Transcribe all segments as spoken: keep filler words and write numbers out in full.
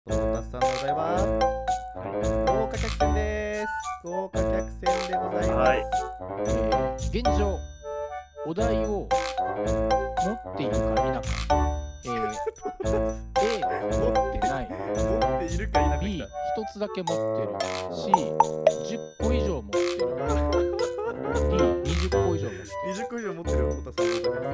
トータスさんのお題は豪華客船です。豪華客船でございます。 はい。 えー現状、お題を持っているか否か、えー A、持ってない、 持っているか否か B、 来一つだけ持ってる、C、じゅっこ以上持ってる、D、にじゅっこ以上持ってる。 た。にじゅっこ以上持ってるトータスさんでございます。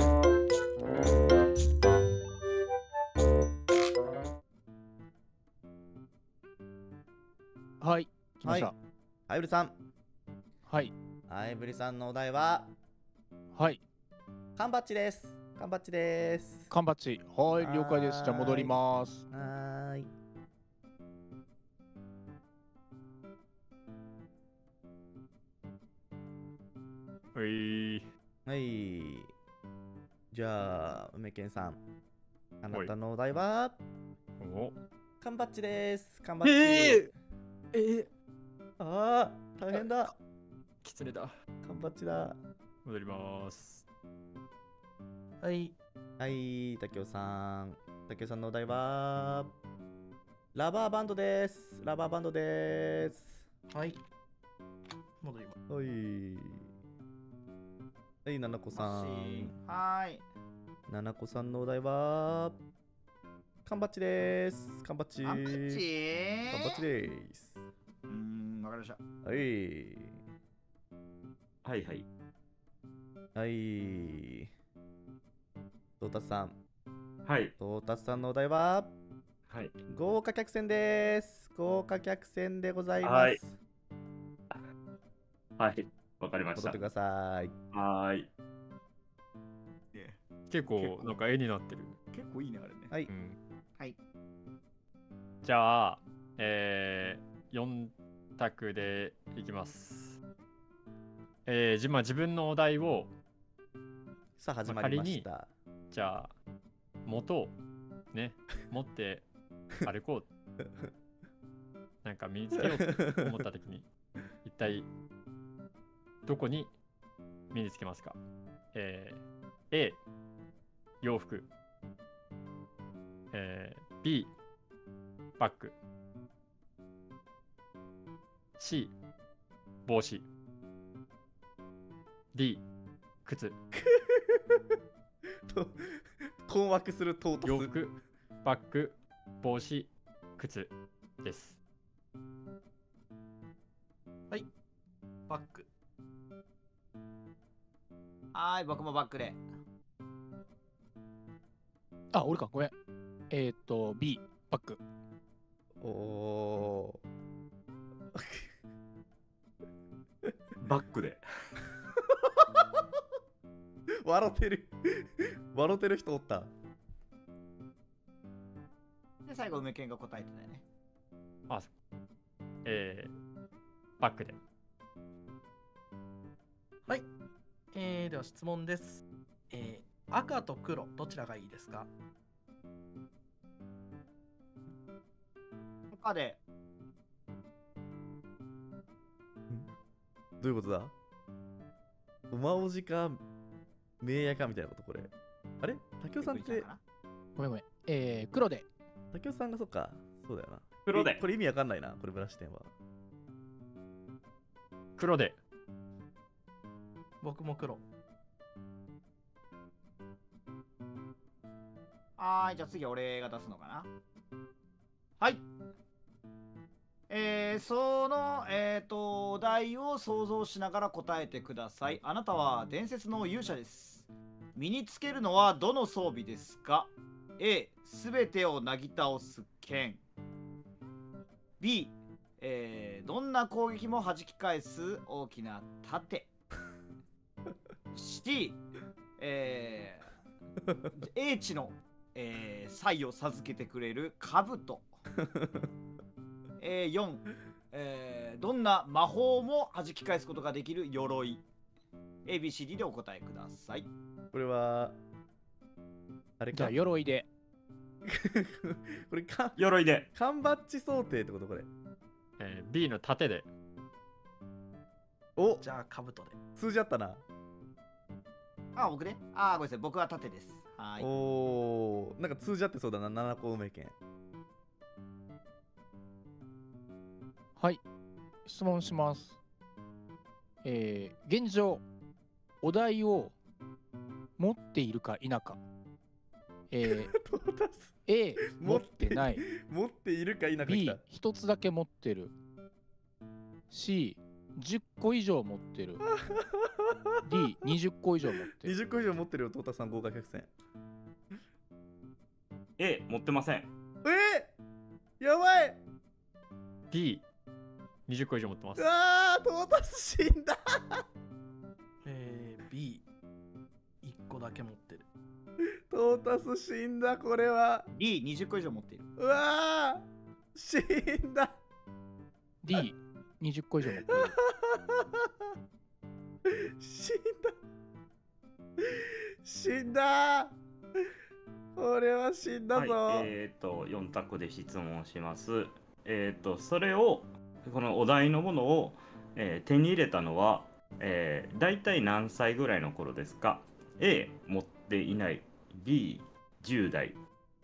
はい、来ました。 アイブリさん。 はい、 アイブリさんのお題ははい、 缶バッジです。缶バッジです。 缶バッジ。はい、了解です。じゃあ戻ります。 はーい。 ういはい。じゃあ、梅健さん。あなたのお題はお缶バッジです。缶バッジ。 ええー、 ああ、大変だ。 キツネだ。 缶バッジだ。 戻ります。 はい、 はい、竹雄さん。竹雄さんのお題はラバーバンドです。ラバーバンドです。 はい、戻ります。 はい。はい、ななこさん。 はーい、 ななこさんのお題は缶バッジです。缶バッジ。 缶バッジ缶バッジです。 うーん、わかりました。 はい。 はいはい。 はい。トータスさん。 はい。 トータスさんのお題ははい。 豪華客船です。豪華客船でございます。 はいはい。わかりました戻ってく。ださい。 はーい。結構なんか絵になってる。 結構いいね、あれね。 はい。 うん。 はい。 じゃあ、えー、よん択でいきます。えー、じまあ自分のお題を、 さあ始まりました。 じゃあ、元をね、持って歩こう。なんか身につけようと思ったときに、一体どこに身につけますか？えー、A、洋服。えー、B、バッグ。C、帽子。D、靴。 と困惑するトータス。 洋服、バッグ、帽子、靴です。 バック。はーい、僕もバックで。 あ、俺か、ごめん。えー、っと、B、バック。 おー。 バッグで。 笑ってる。笑ってる人おった。 で、最後、梅健が答えてたよね。 あ、そえー、バッグで。 はい、えー、では質問です、えー、赤と黒どちらがいいですか？ 赤で。 どういうことだ？馬おじか名やかみたいなことこれ。あれ竹雄さんって結構いいかな。 ごめんごめん。えー、黒で。 竹雄さんがそっか。そうだよな。 黒でえこれ意味わかんないな。これブラシ点は。 黒で。 僕も黒。 はーい、じゃあ次俺が出すのかな。はい。えー、その、えーと、お題を想像しながら答えてください。あなたは伝説の勇者です。身につけるのはどの装備ですか？ A、すべてをなぎ倒す剣。B、えー、どんな攻撃も弾き返す大きな盾。C、えー、英知の、えー、才を授けてくれる兜。えー、よん、えー、どんな魔法も弾き返すことができる鎧。 エービーシーディー でお答えください。 これはあれじゃあ、 か。 鎧で。 これか鎧で。 缶バッジ想定ってことこれ。 えー、B の盾で。 おじゃあ兜で。 通じ合ったな。 あ、僕ね。あ、ごめんなさい。僕は盾です。はーい。 おーなんか通じ合ってそうだな。ななこ梅県。 はい、質問します。えー、現状、お題を持っているか否か。えー、 トータス A、持ってない。 持っているか否か来 B、 た。 一つだけ持ってる。C、じゅっこ以上持ってる。D、にじゅっこ以上持ってる。 にじゅっこ以上持ってるよ、トータスさん豪華客船。 A 持ってません。 えー、やばい。 D、にじゅっこ以上持ってますう。わー、トータス死んだ。 えー、B、いっこだけ持ってる。 トータス死んだ、これは。 D、にじゅっこ以上持っている。 うわー、死んだ。 D、にじゅっこ以上持ってる。 死んだ。死んだ。これは死んだぞ。 はい、えっ、ー、とよん択で質問します。えっ、ー、とそれをこのお題のものを、えー手に入れたのは、えー、大体何歳ぐらいの頃ですか？ A 持っていない、 B じゅう代、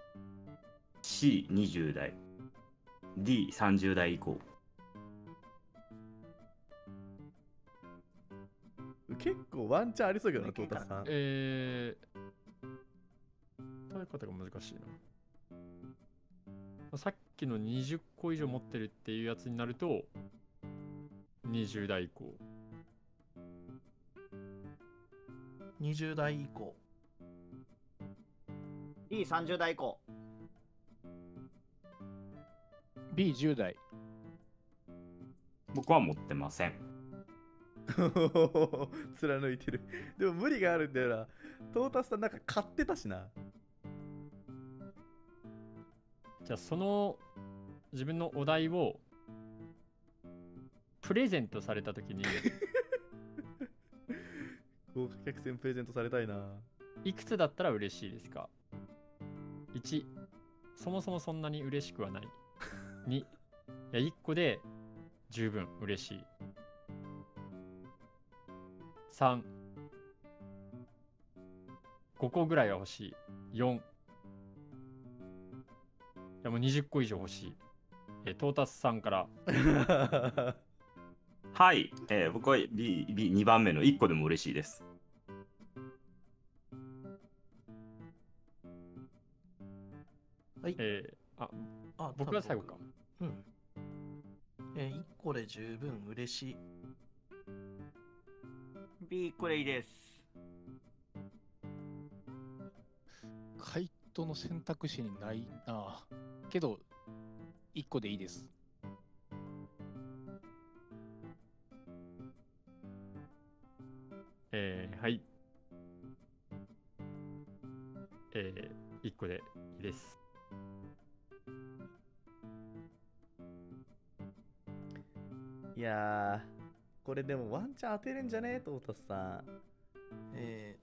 C にじゅう代、 D さんじゅう代以降。 結構ワンチャンありそうだけどな、トータスさん。 えー、答え方が難しいな。さっきのにじゅっこ以上持ってるっていうやつになると、にじゅう代以降。 にじゅう代以降。 D、さんじゅう代以降。 B、じゅう代。 僕は持ってません。 貫いてる。でも無理があるんだよな。トータスさんなんか買ってたしな。 じゃあその自分のお題をプレゼントされたときに豪華客船プレゼントされたいな。 いくつだったら嬉しいですか？ いち、そもそもそんなに嬉しくはない。に、いやいっこで十分嬉しい。さん、ごこぐらいは欲しい。よん、いやもうにじゅっこ以上欲しい。えトータスさんからはい、えー僕は B、B、にばんめのいっこでも嬉しいです。 はい。 えー、ああ、 僕が最後か。 うん。えー、いっこで十分嬉しい。 B、これいいです。 回答の選択肢にないな。けど、いっこでいいです。 えー、はい。えー、いっこでいいです。 いやー、これでもワンチャン当てるんじゃねえ、トータスさん。 え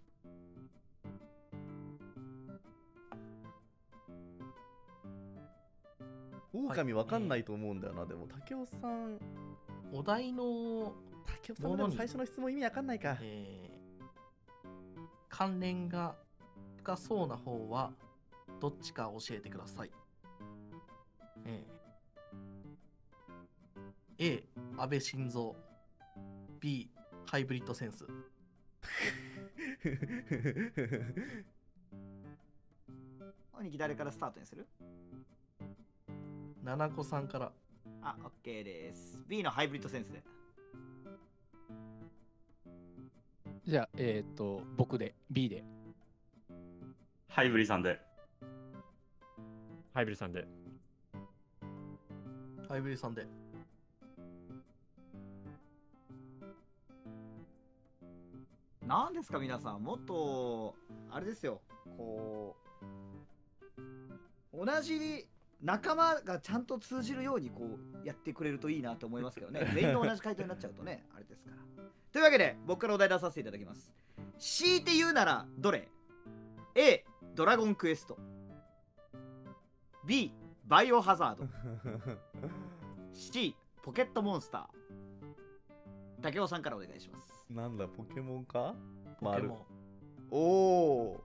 狼わかんないと思うんだよな。でも竹雄さん、 ー、お題の、 竹雄さんもでも最初の質問意味わかんないか。 えー、関連が深そうな方はどっちか教えてください。えー、A、安倍晋三。B、ハイブリッドセンス。 兄貴誰からスタートにする？ ななこさんから。 あ、OK です。B のハイブリッドセンスで。 じゃあ、えっ、と、僕で、B で。 ハイブリさんで。 ハイブリさんで。 ハイブリさんで。 なんですか皆さん、もっとあれですよ、こう同じ仲間がちゃんと通じるようにこうやってくれるといいなと思いますけどね。全員同じ回答になっちゃうとね、あれですから。というわけで僕からお題出させていただきます。強いて言うならどれ？ A、ドラゴンクエスト。 B、バイオハザード。 C、ポケットモンスター。竹雄さんからお願いします。 なんだ、ポケモンか？ ポケモン。 おお。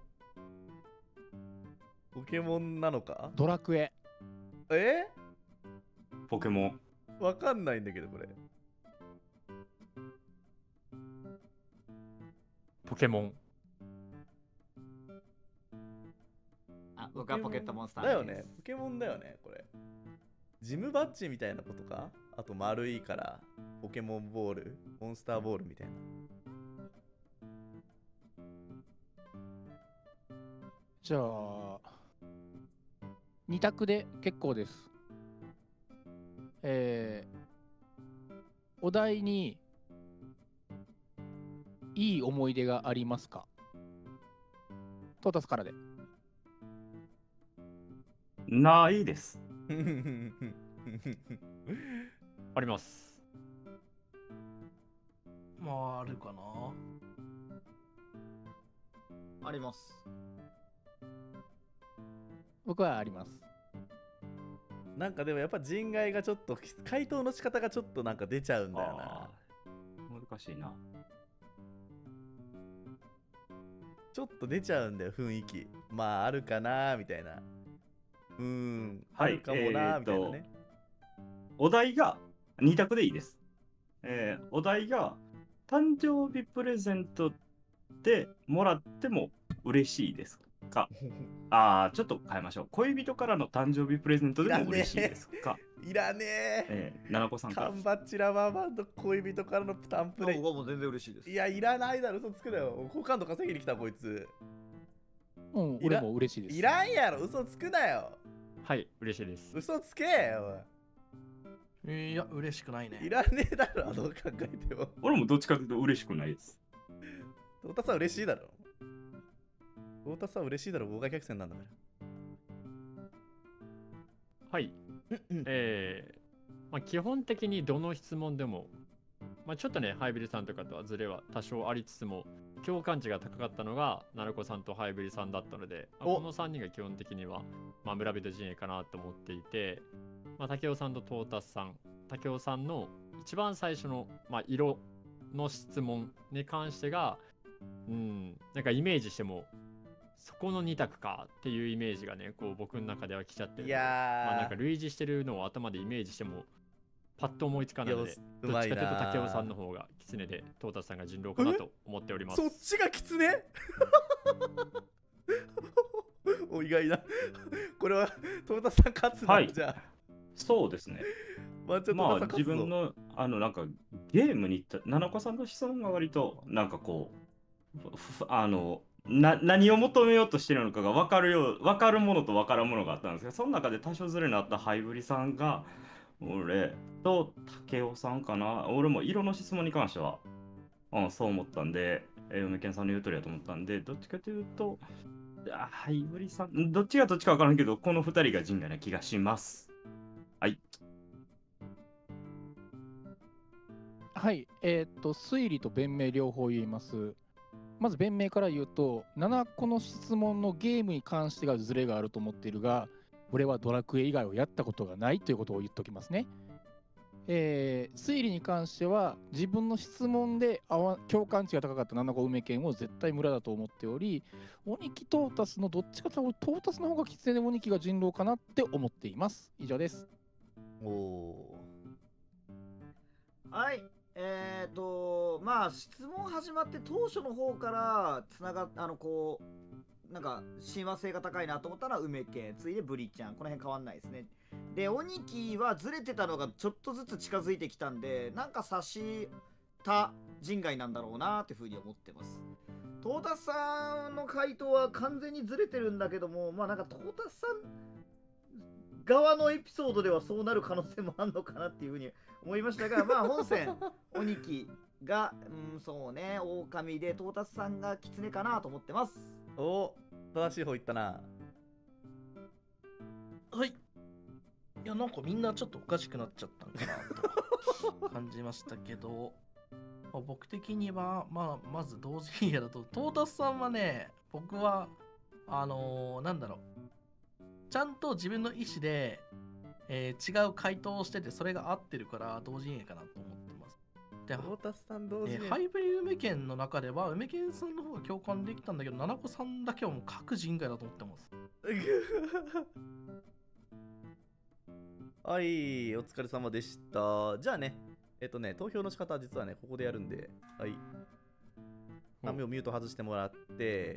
ポケモンなのか？ ドラクエ。 えポケモン。 わかんないんだけどこれ。 ポケモン。 あ、僕はポケットモンスターだよね。ポケモンだよねこれ。ジムバッジみたいなことか。あと丸いからポケモンボール、モンスターボールみたいな。 じゃあに択で結構です。えー、お題にいい思い出がありますか？トータスからで。 ないです。 あります。 まあ、あるかな。 あります。 僕はあります。なんかでもやっぱ人外がちょっと回答の仕方がちょっとなんか出ちゃうんだよな。 難しいな。 ちょっと出ちゃうんだよ雰囲気。まああるかなみたいな。うーん、 はいあるかもなみたいなね。 お題がに択でいいです。えー、お題が誕生日プレゼントでもらっても嬉しいですか？あー、ちょっと変えましょう。恋人からの誕生日プレゼントでも嬉しいですか？ いらねえ。 えー、ななこさんから。 缶バッチラバーバンド恋人からのタンプレ。 僕はもう全然嬉しいです。 いや、いらないだろ、嘘つくなよ。好感度稼ぎに来たこいつ。 うん、 いら俺も嬉しいです。 いらんやろ、嘘つくなよ。 はい、嬉しいです。 嘘つけよ。 いや、嬉しくないね。 いらねえだろ、どう考えても。 俺もどっちかというと嬉しくないです。 トータスは嬉しいだろ。トータスは嬉しいだろ、豪華客船なんだから。 はい。えーまあ、基本的にどの質問でも、まあ、ちょっとね、ハイビリさんとかとはズレは多少ありつつも、共感値が高かったのが、ナルコさんとハイビリさんだったので、まあこのさんにんが基本的には、まあ、村人陣営かなと思っていて、まあ、竹雄さんとトータスさん、竹雄さんの一番最初の、まあ、色の質問に関してが、うん、なんかイメージしても、そこのに択かっていうイメージがね、こう僕の中では来ちゃってる。 いやー、 まあなんか類似してるのを頭でイメージしてもパッと思いつかないので、 よどっちかというと竹雄さんのの方が狐でトータスさんが人狼かなと思っております。 そっちがキツネお、意外な。これはトータスさん勝つな、 はいじゃあ。 そうですね。 まあ、ちょっとまあトータスさん勝つぞ自分のあのなんかゲームに行ったななこさんの質問が割となんかこうふふあのな何を求めようとしてるのかが分かるよう分かるものと分からんものがあったんですけど、その中で多少ずれのあったハイブリさんが俺と竹雄さんかな。俺も色の質問に関しては、うん、そう思ったんで、えー梅健さんの言う通りだと思ったんで、どっちかというとあハイブリさんどっちがどっちか分からんけど、このふたりが人外な気がします。はい。 はい、えーっと、推理と弁明両方言います。まず弁明から言うと、ななこの質問のゲームに関してがズレがあると思っているが、俺はドラクエ以外をやったことがないということを言っておきますね。えー、推理に関しては、自分の質問であわ共感値が高かったななこ梅県を絶対村だと思っており、鬼木トータスのどっちかというと、トータスの方が狐で鬼木が人狼かなって思っています。以上です。 おおはい。えっ、ー、とまあ質問始まって当初の方からつながっあのこうなんか親和性が高いなと思ったら梅家、ついでブリちゃん、この辺変わんないですね。で鬼木はずれてたのがちょっとずつ近づいてきたんで、なんか察した人外なんだろうなっていうふうに思ってます。トータスさんの回答は完全にずれてるんだけども、まあなんかトータスさん側のエピソードではそうなる可能性もあるのかなっていうふうに思いましたが、まあ本戦鬼木が、うん、そうね、狼でトータスさんが狐かなと思ってます。 お、正しい方言ったな。 はい。いや、なんかみんなちょっとおかしくなっちゃったんかなと感じましたけど、まあ、僕的には、まあ、まず同時にやだと、トータスさんはね、僕は、あのー、なんだろう、ちゃんと自分の意思で、えー違う回答をしてて、それが合ってるから同時にかなと思ってます。で、 トータスさん同時に。 えーハイブリ梅県の中では、梅県さんの方が共感できたんだけど、ななこさんだけはもう各人外だと思ってます。 はい、お疲れ様でした。じゃあね、えっとね、投票の仕方は実はね、ここでやるんで、はい。画面をミュート外してもらって、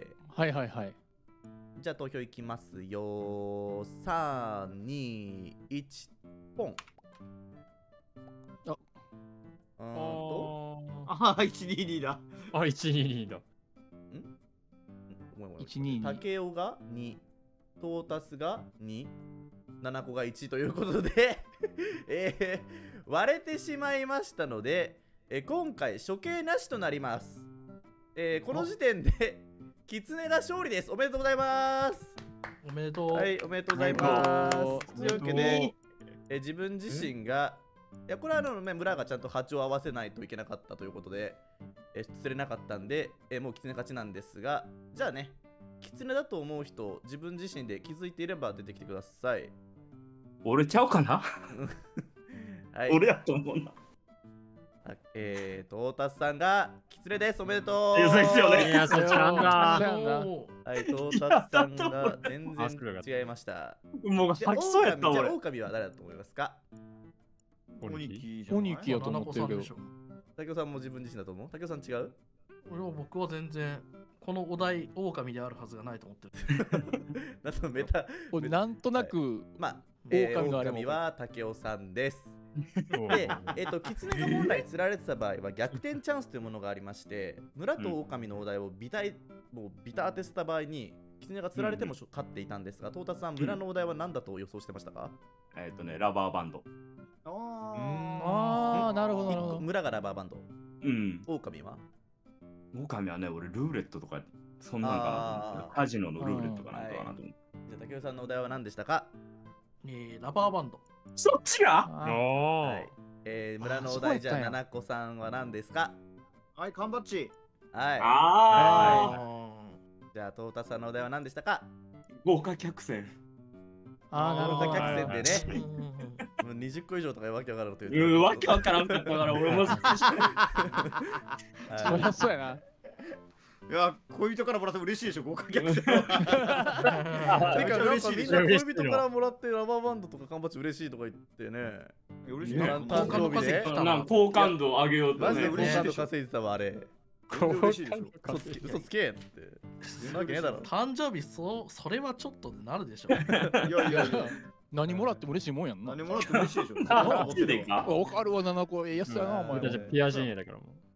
はいはいはい。 じゃあ投票いきますよ。さん、に、いち、ポン。 あうーんと、 あああ、いちにーにーだ。 ーあ、いちにーにーだ。 ごめんごめんいちにーに竹雄がに、トータスがに、ななこがいちということで、えー、割れてしまいましたので、えー今回処刑なしとなります。えーこの時点で、キツネが勝利です。おめでとうございます。 おめでとう。 はい、おめでとうございます。 おというわけで、えー自分自身が、いや、これはあの、ね、村がちゃんと波長を合わせないといけなかったということで、えー釣れなかったんで、えーもうキツネ勝ちなんですが、じゃあね、キツネだと思う人、自分自身で気づいていれば出てきてください。 俺ちゃうかな、 はい、 俺やと思うな。 あえー、トータスさんがキツネです。おめでとう。 いやそうですよねいや、そっちなんそうだ。 なんだおーはい、トータスさんが全然違いました。 もうで吐きそうやった狼じゃあ俺。 狼は誰だと思いますか？ おにぎキじゃないおにきやと思ってるけど七子さんでしょ。 竹雄さんも自分自身だと思う？竹雄さん違う？ 俺は僕は全然このお題狼であるはずがないと思ってる。 なんとメタ、 これなんとなく、 まあ、えー、 狼があれば狼は竹雄さんです。 おで、えっ、と、キツネが本来釣られてた場合は逆転チャンスというものがありまして、村と狼のお題をビタイ、もうビタ当てした場合に、キツネが釣られてもしょ勝っていたんですが、トータスさん、村のお題は何だと予想してましたか？ えっとね、ラバーバンド。 あああ、なるほどなるほど。 村がラバーバンド。 うん。 狼は狼はね、俺ルーレットとか、そんなんかあーな。カジノのルーレットかなんかかなと思う。 じゃあ、竹雄さんのお題は何でしたか？ えー、ラバーバンド。 そっちがあーおーはい。えー、村のおあー題じゃあ、 そうやったんやななこさんは何ですか？ はい、缶バッジ。 はい。 ああ、 あじゃあ、トータスさんのお題は何でしたか？ 豪華客船。 あー、なるほど。 豪華客船でーね、 うんうんうんもうにじゅっこ以上とかわけわからんことう言ってん、わけわからんかったから俺も難しい。 そりゃそうやな。 いや、恋人からもらって嬉しいでしょ、豪華客船は。 てか、なん嬉しいでしょかみんな恋人からもらってラバーバンドとか缶バッジ嬉しいとか言ってね。 嬉しいねな。 誕生日で好感度稼ぎ来たなんか好感度上げようとマジでね。 嬉しいでしょ。稼いでたわ、あれ。 全然嬉しいでしょ。 嘘つけ、嘘つけっつって。そんなわけねえだろ。 誕生日そそれはちょっとなるでしょ。 いやいやいや、 何もらっても嬉しいもんやんな。 何もらって嬉しいでしょ。 マジでかわかるわ、ななこ。ええやつやな、お前うんはじゃあピアジェニアだからもう。